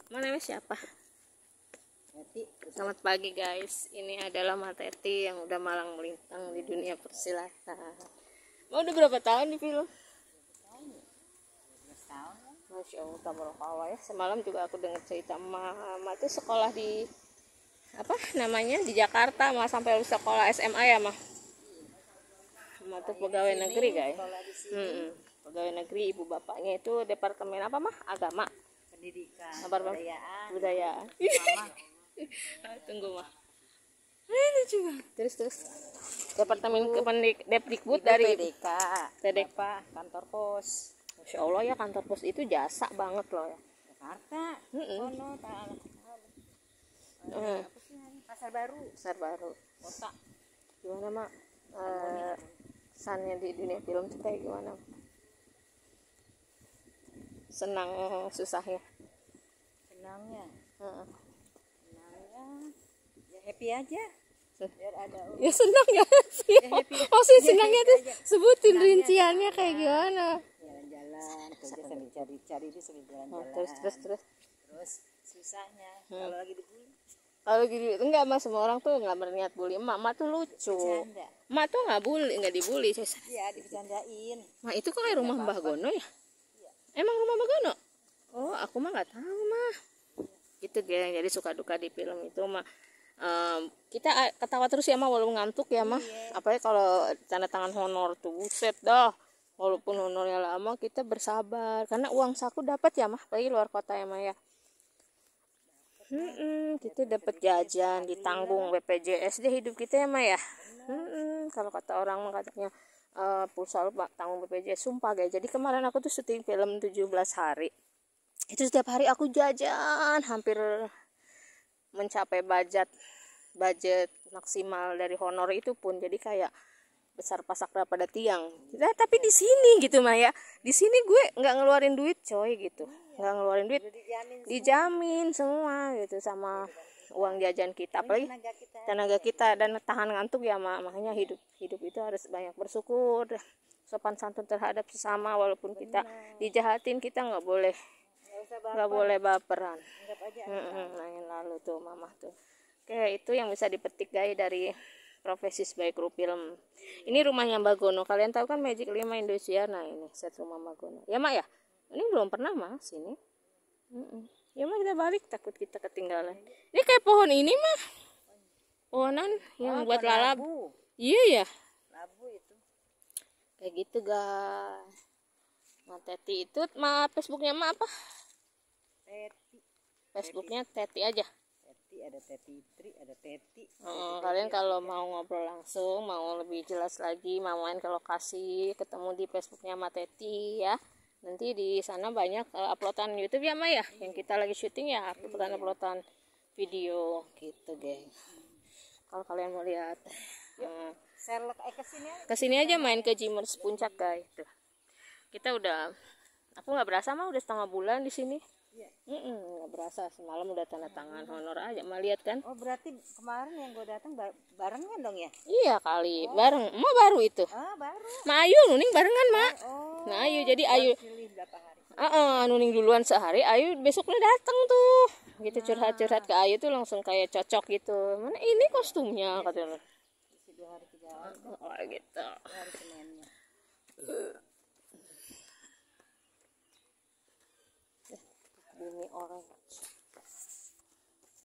namanya siapa? Selamat pagi guys, ini adalah Mak Teti yang udah malang melintang di dunia persilatan. Mau udah berapa tahun di film? 12 tahun. Masya Allah, tabarakallah ya. Semalam juga aku dengar cerita Mama tuh sekolah di apa namanya di Jakarta, mah sampai lulus sekolah SMA ya mah. Mama tuh pegawai negeri guys. Pegawai negeri, ibu bapaknya itu departemen apa mah? Agama, Pendidikan, budayaan. Tunggu mah. Ini juga. Terus. Departemen Depdikbud dari TDK, kantor pos. Masya Allah ya, kantor pos itu jasa banget loh ya. Jakarta. Pasar Baru. Kota. Gimana mak? Kesannya di dunia film itu kayak gimana? Senang susahnya? Senangnya ya happy aja. Biar ada ya senang ya sih. Maksudnya senangnya tuh sebutin rinciannya kayak gimana? Jalan-jalan, kerja sambil cari itu sambil jalan-jalan. Terus susahnya kalau lagi dibully. Kalau gitu enggak mas, semua orang tuh nggak berniat bully. Emak tuh lucu. Bercanda. Emak tuh nggak dibully. Iya, dibercandain. Mak itu kok kayak rumah Mbah Gono ya? Iya. Emang rumah Mbah Gono? Oh, aku mah nggak tahu mah. Gitu geng, jadi suka duka di film itu mah. Kita ketawa terus ya mah walaupun ngantuk ya mah. Apalagi kalau tanda tangan honor tuh buset dah. Walaupun honornya lama kita bersabar karena uang saku dapat ya mah, apalagi luar kota ya mah ya. Kita dapat jajan, ditanggung BPJS deh hidup kita ya mah ya. Kalau kata orang mah katanya pulsa lu tanggung BPJS, sumpah guys. Jadi kemarin aku tuh syuting film 17 hari. Itu setiap hari aku jajan hampir mencapai budget maksimal dari honor itu pun, jadi kayak besar pasak pada tiang. Nah, tapi di sini gitu mah ya, di sini gue nggak ngeluarin duit coy gitu, nggak ngeluarin duit, dijamin semua gitu sama uang jajan kita, apalagi tenaga kita dan tahan ngantuk ya makanya hidup itu harus banyak bersyukur, sopan santun terhadap sesama, walaupun kita dijahatin kita nggak boleh baperan. Nah yang lalu tuh mama tuh. Oke, itu yang bisa dipetik guys dari profesi sebagai kru film. Ini rumahnya Mbak Gono. Kalian tahu kan Magic 5 Indonesia. Nah ini set rumah Mbak Gono. Ya mak ya. Ini belum pernah mas sini. Ya mak kita balik, takut kita ketinggalan. Ini kayak pohon ini mah. Pohonan yang buat lalap. Iya ya. Labu itu. Kayak gitu guys. Mak Teti itu Facebooknya mak apa? Teti. Facebooknya Teti aja. Ada Teti Tri, ada Teti. Kalian kalau mau ngobrol langsung, mau lebih jelas lagi, mau main ke lokasi, ketemu di Facebooknya Mak Teti ya. Nanti di sana banyak uploadan YouTube ya Mak ya, yang kita lagi syuting ya, uploadan video gitu geng. Kalau kalian mau lihat, kesini aja main ke Jimers Puncak guys. Tuh. Kita udah, aku nggak berasa mah udah setengah bulan di sini. Nggak berasa, semalam udah tanda tangan honor aja mah, lihat kan. Oh berarti kemarin yang gue datang barengan dong ya? Iya kali, bareng. Emak baru itu. Baru. Ma Ayu nuning barengan mak. Nah Ayu jadi Ayu. Nuning duluan sehari, Ayu besoknya datang tuh. Gitu curhat ke Ayu tuh langsung kayak cocok gitu. Mana ini kostumnya katanya. 2 hari 3 hari. Oh gitu. Hari Seninnya. Ini orange.